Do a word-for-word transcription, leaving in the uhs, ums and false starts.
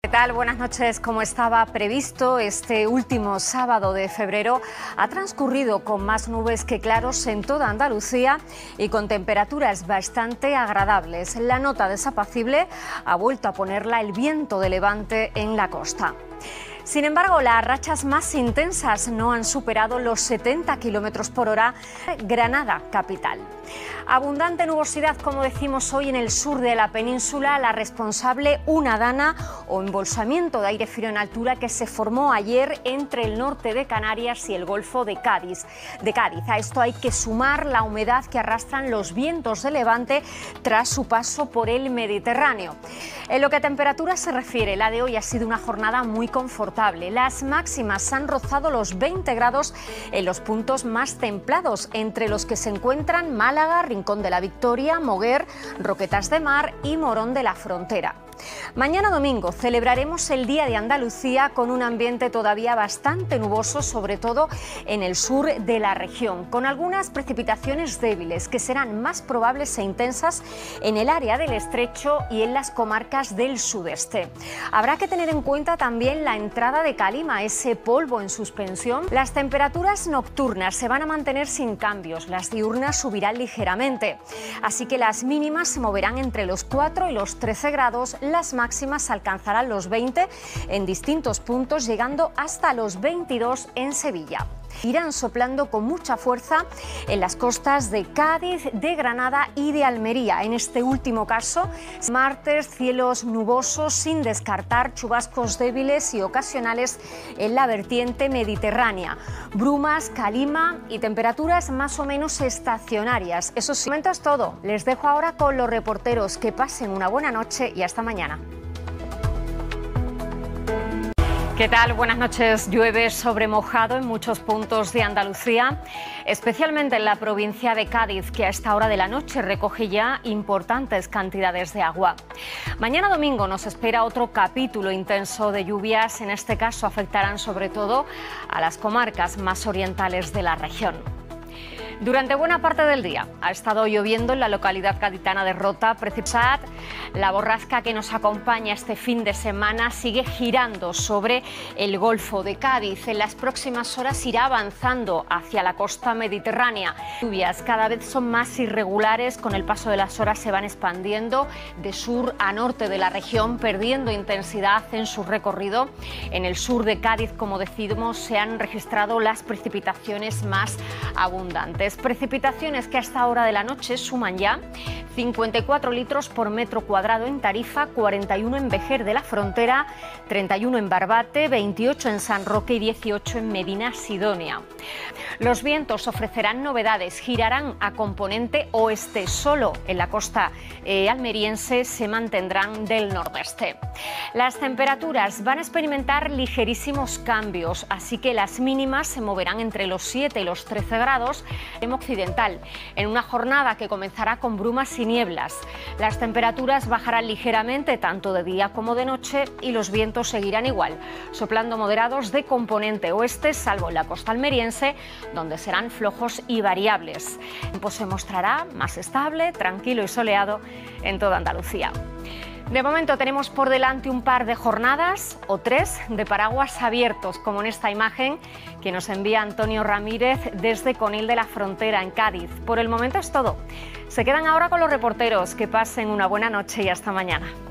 ¿Qué tal? Buenas noches. Como estaba previsto, este último sábado de febrero ha transcurrido con más nubes que claros en toda Andalucía y con temperaturas bastante agradables. La nota desapacible ha vuelto a ponerla el viento de levante en la costa. Sin embargo, las rachas más intensas no han superado los setenta kilómetros por hora en Granada capital. Abundante nubosidad, como decimos hoy, en el sur de la península, la responsable una dana o embolsamiento de aire frío en altura que se formó ayer entre el norte de Canarias y el Golfo de Cádiz. De Cádiz. A esto hay que sumar la humedad que arrastran los vientos de levante tras su paso por el Mediterráneo. En lo que a temperaturas se refiere, la de hoy ha sido una jornada muy confortable. Las máximas han rozado los veinte grados en los puntos más templados, entre los que se encuentran Málaga, Rincón de la Victoria, Moguer, Roquetas de Mar y Morón de la Frontera. Mañana domingo celebraremos el Día de Andalucía con un ambiente todavía bastante nuboso, sobre todo en el sur de la región, con algunas precipitaciones débiles que serán más probables e intensas en el área del Estrecho y en las comarcas del sudeste. Habrá que tener en cuenta también la entrada de calima, ese polvo en suspensión. Las temperaturas nocturnas se van a mantener sin cambios, las diurnas subirán ligeramente, así que las mínimas se moverán entre los cuatro y los trece grados. Las máximas alcanzarán los veinte en distintos puntos, llegando hasta los veintidós en Sevilla. Irán soplando con mucha fuerza en las costas de Cádiz, de Granada y de Almería. En este último caso, martes, cielos nubosos, sin descartar chubascos débiles y ocasionales en la vertiente mediterránea. Brumas, calima y temperaturas más o menos estacionarias. Eso sí, de momento es todo. Les dejo ahora con los reporteros. Que pasen una buena noche y hasta mañana. ¿Qué tal? Buenas noches. Llueve sobre mojado en muchos puntos de Andalucía, especialmente en la provincia de Cádiz, que a esta hora de la noche recoge ya importantes cantidades de agua. Mañana domingo nos espera otro capítulo intenso de lluvias. En este caso afectarán sobre todo a las comarcas más orientales de la región. Durante buena parte del día ha estado lloviendo en la localidad gaditana de Rota. Precipitad, la borrasca que nos acompaña este fin de semana sigue girando sobre el Golfo de Cádiz. En las próximas horas irá avanzando hacia la costa mediterránea. Las lluvias cada vez son más irregulares, con el paso de las horas se van expandiendo de sur a norte de la región, perdiendo intensidad en su recorrido. En el sur de Cádiz, como decimos, se han registrado las precipitaciones más abundantes. Precipitaciones que a esta hora de la noche suman ya cincuenta y cuatro litros por metro cuadrado en Tarifa, cuarenta y uno en Vejer de la Frontera, treinta y uno en Barbate, veintiocho en San Roque y dieciocho en Medina Sidonia. Los vientos ofrecerán novedades, girarán a componente oeste, solo en la costa eh, almeriense se mantendrán del nordeste. Las temperaturas van a experimentar ligerísimos cambios, así que las mínimas se moverán entre los siete y los trece grados en occidental, en una jornada que comenzará con brumas y nieblas. Las temperaturas bajarán ligeramente tanto de día como de noche y los vientos seguirán igual, soplando moderados de componente oeste, salvo en la costa almeriense, donde serán flojos y variables. El tiempo se mostrará más estable, tranquilo y soleado en toda Andalucía. De momento tenemos por delante un par de jornadas o tres de paraguas abiertos, como en esta imagen que nos envía Antonio Ramírez desde Conil de la Frontera, en Cádiz. Por el momento es todo. Se quedan ahora con los reporteros. Que pasen una buena noche y hasta mañana.